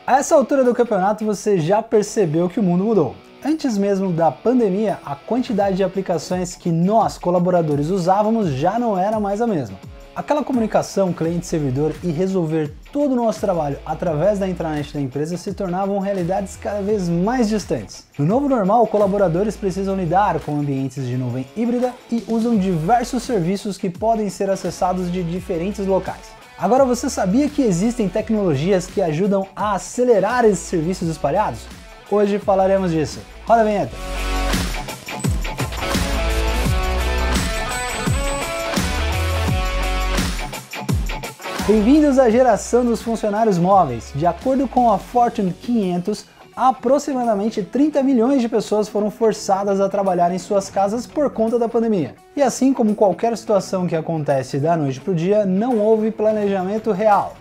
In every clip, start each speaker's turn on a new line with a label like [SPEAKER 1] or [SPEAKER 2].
[SPEAKER 1] A essa altura do campeonato você já percebeu que o mundo mudou. Antes mesmo da pandemia, a quantidade de aplicações que nós, colaboradores, usávamos já não era mais a mesma. Aquela comunicação cliente-servidor e resolver todo o nosso trabalho através da intranet da empresa se tornavam realidades cada vez mais distantes. No novo normal, colaboradores precisam lidar com ambientes de nuvem híbrida e usam diversos serviços que podem ser acessados de diferentes locais. Agora, você sabia que existem tecnologias que ajudam a acelerar esses serviços espalhados? Hoje falaremos disso. Roda a vinheta! Bem-vindos à geração dos funcionários móveis. De acordo com a Fortune 500, aproximadamente 30 milhões de pessoas foram forçadas a trabalhar em suas casas por conta da pandemia. E assim como qualquer situação que acontece da noite para o dia, não houve planejamento real.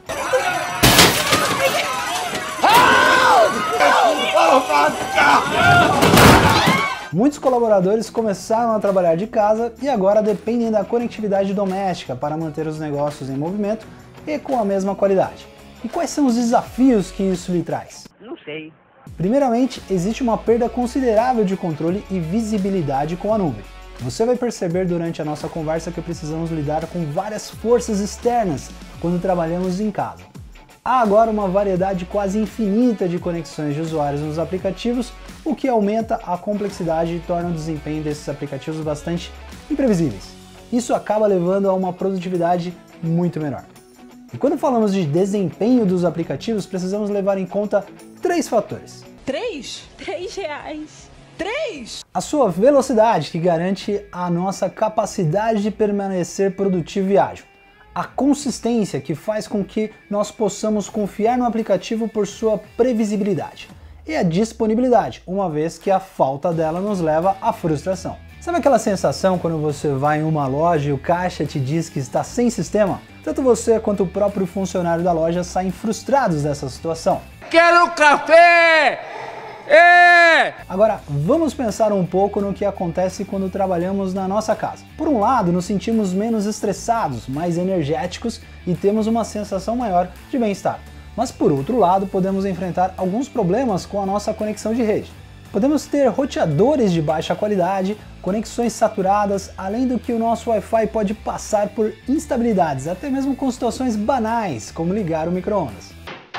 [SPEAKER 1] Muitos colaboradores começaram a trabalhar de casa e agora dependem da conectividade doméstica para manter os negócios em movimento e com a mesma qualidade. E quais são os desafios que isso lhe traz?
[SPEAKER 2] Não sei.
[SPEAKER 1] Primeiramente, existe uma perda considerável de controle e visibilidade com a nuvem. Você vai perceber durante a nossa conversa que precisamos lidar com várias forças externas quando trabalhamos em casa. Há agora uma variedade quase infinita de conexões de usuários nos aplicativos, o que aumenta a complexidade e torna o desempenho desses aplicativos bastante imprevisíveis. Isso acaba levando a uma produtividade muito menor. E quando falamos de desempenho dos aplicativos, precisamos levar em conta 3 fatores.
[SPEAKER 3] 3? R$3? 3?
[SPEAKER 1] A sua velocidade, que garante a nossa capacidade de permanecer produtivo e ágil. A consistência, que faz com que nós possamos confiar no aplicativo por sua previsibilidade. E a disponibilidade, uma vez que a falta dela nos leva à frustração. Sabe aquela sensação quando você vai em uma loja e o caixa te diz que está sem sistema? Tanto você quanto o próprio funcionário da loja saem frustrados dessa situação.
[SPEAKER 4] Quero café!
[SPEAKER 1] Agora, vamos pensar um pouco no que acontece quando trabalhamos na nossa casa. Por um lado, nos sentimos menos estressados, mais energéticos e temos uma sensação maior de bem-estar. Mas por outro lado, podemos enfrentar alguns problemas com a nossa conexão de rede. Podemos ter roteadores de baixa qualidade, conexões saturadas, além do que o nosso Wi-Fi pode passar por instabilidades, até mesmo com situações banais, como ligar o micro-ondas.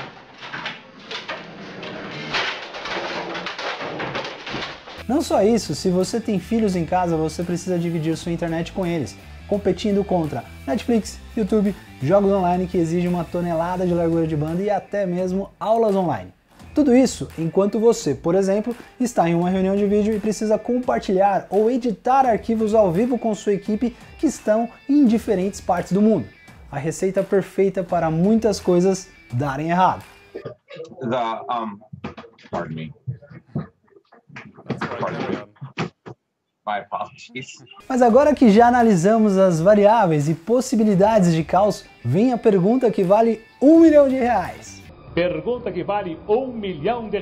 [SPEAKER 1] Não só isso, se você tem filhos em casa, você precisa dividir sua internet com eles, competindo contra Netflix, YouTube, jogos online que exigem uma tonelada de largura de banda e até mesmo aulas online. Tudo isso enquanto você, por exemplo, está em uma reunião de vídeo e precisa compartilhar ou editar arquivos ao vivo com sua equipe que estão em diferentes partes do mundo. A receita perfeita para muitas coisas darem errado.
[SPEAKER 5] Pardon me. My apologies.
[SPEAKER 1] Mas agora que já analisamos as variáveis e possibilidades de caos, vem a pergunta que vale R$1 milhão.
[SPEAKER 6] Pergunta que vale R$1 milhão.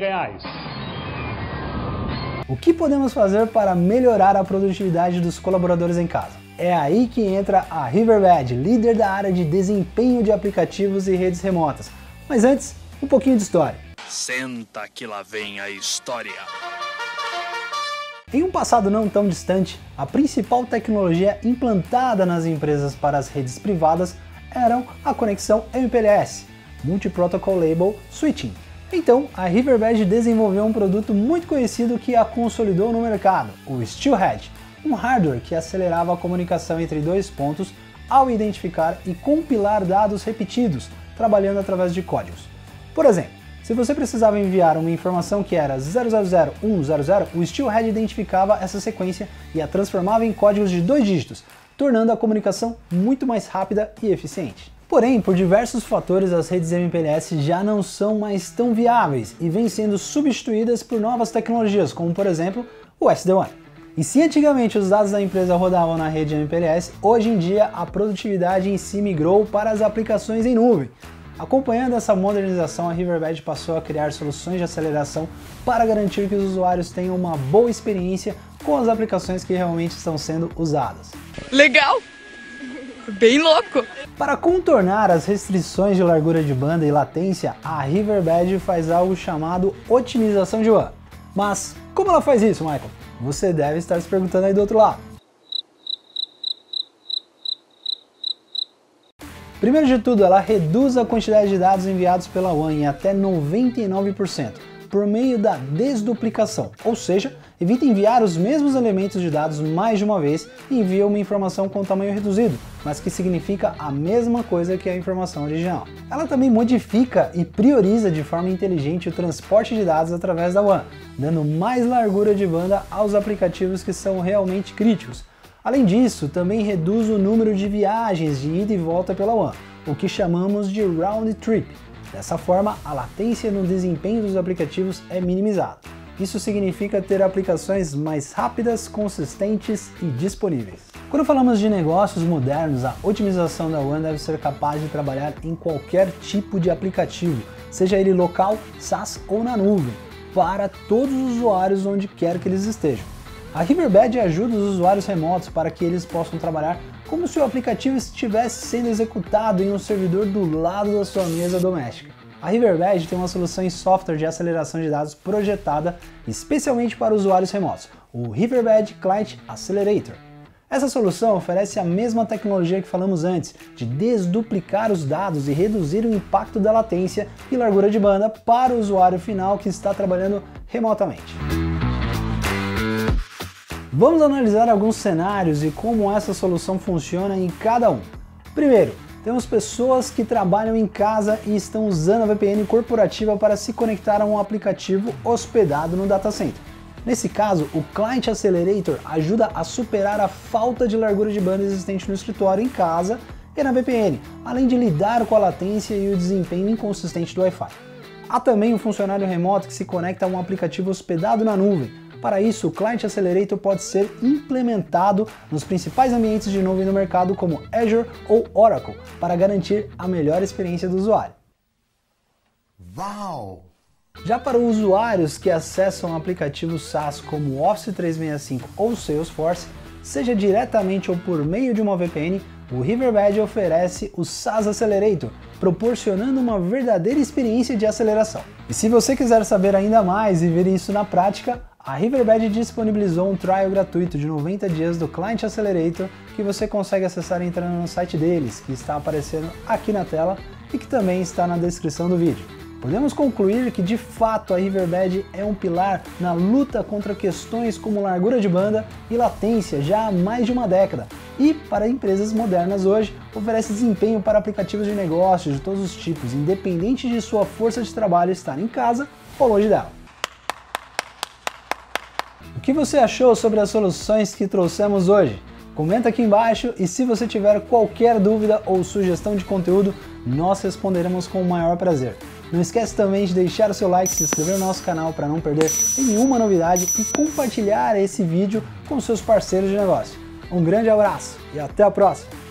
[SPEAKER 1] O que podemos fazer para melhorar a produtividade dos colaboradores em casa? É aí que entra a Riverbed, líder da área de desempenho de aplicativos e redes remotas. Mas antes, um pouquinho de história.
[SPEAKER 7] Senta que lá vem a história.
[SPEAKER 1] Em um passado não tão distante, a principal tecnologia implantada nas empresas para as redes privadas era a conexão MPLS, Multi-Protocol Label Switching. Então, a Riverbed desenvolveu um produto muito conhecido que a consolidou no mercado, o Steelhead, um hardware que acelerava a comunicação entre dois pontos ao identificar e compilar dados repetidos, trabalhando através de códigos. Por exemplo, se você precisava enviar uma informação que era 000100, o Steelhead identificava essa sequência e a transformava em códigos de 2 dígitos, tornando a comunicação muito mais rápida e eficiente. Porém, por diversos fatores, as redes MPLS já não são mais tão viáveis e vêm sendo substituídas por novas tecnologias, como por exemplo o SD-WAN. E se antigamente os dados da empresa rodavam na rede MPLS, hoje em dia a produtividade em si migrou para as aplicações em nuvem. Acompanhando essa modernização, a Riverbed passou a criar soluções de aceleração para garantir que os usuários tenham uma boa experiência com as aplicações que realmente estão sendo usadas.
[SPEAKER 3] Legal! Bem louco.
[SPEAKER 1] Para contornar as restrições de largura de banda e latência, a Riverbed faz algo chamado otimização de WAN. Mas como ela faz isso, Michael? Você deve estar se perguntando aí do outro lado. Primeiro de tudo, ela reduz a quantidade de dados enviados pela WAN em até 99%, por meio da desduplicação, ou seja, evita enviar os mesmos elementos de dados mais de uma vez e envia uma informação com tamanho reduzido, mas que significa a mesma coisa que a informação original. Ela também modifica e prioriza de forma inteligente o transporte de dados através da WAN, dando mais largura de banda aos aplicativos que são realmente críticos. Além disso, também reduz o número de viagens de ida e volta pela WAN, o que chamamos de round trip. Dessa forma, a latência no desempenho dos aplicativos é minimizada. Isso significa ter aplicações mais rápidas, consistentes e disponíveis. Quando falamos de negócios modernos, a otimização da WAN deve ser capaz de trabalhar em qualquer tipo de aplicativo, seja ele local, SaaS ou na nuvem, para todos os usuários onde quer que eles estejam. A Riverbed ajuda os usuários remotos para que eles possam trabalhar como se o aplicativo estivesse sendo executado em um servidor do lado da sua mesa doméstica. A Riverbed tem uma solução em software de aceleração de dados projetada especialmente para usuários remotos, o Riverbed Client Accelerator. Essa solução oferece a mesma tecnologia que falamos antes, de desduplicar os dados e reduzir o impacto da latência e largura de banda para o usuário final que está trabalhando remotamente. Vamos analisar alguns cenários e como essa solução funciona em cada um. Primeiro, temos pessoas que trabalham em casa e estão usando a VPN corporativa para se conectar a um aplicativo hospedado no data center. Nesse caso, o Client Accelerator ajuda a superar a falta de largura de banda existente no escritório em casa e na VPN, além de lidar com a latência e o desempenho inconsistente do Wi-Fi. Há também um funcionário remoto que se conecta a um aplicativo hospedado na nuvem. Para isso, o Client Accelerator pode ser implementado nos principais ambientes de nuvem no mercado como Azure ou Oracle, para garantir a melhor experiência do usuário.
[SPEAKER 2] Uau!
[SPEAKER 1] Já para usuários que acessam aplicativos SaaS como Office 365 ou Salesforce, seja diretamente ou por meio de uma VPN, o Riverbed oferece o SaaS Accelerator, proporcionando uma verdadeira experiência de aceleração. E se você quiser saber ainda mais e ver isso na prática, a Riverbed disponibilizou um trial gratuito de 90 dias do Client Accelerator que você consegue acessar entrando no site deles, que está aparecendo aqui na tela e que também está na descrição do vídeo. Podemos concluir que de fato a Riverbed é um pilar na luta contra questões como largura de banda e latência já há mais de uma década e, para empresas modernas hoje, oferece desempenho para aplicativos de negócios de todos os tipos, independente de sua força de trabalho estar em casa ou longe dela. O que você achou sobre as soluções que trouxemos hoje? Comenta aqui embaixo e se você tiver qualquer dúvida ou sugestão de conteúdo, nós responderemos com o maior prazer. Não esquece também de deixar o seu like, se inscrever no nosso canal para não perder nenhuma novidade e compartilhar esse vídeo com seus parceiros de negócio. Um grande abraço e até a próxima!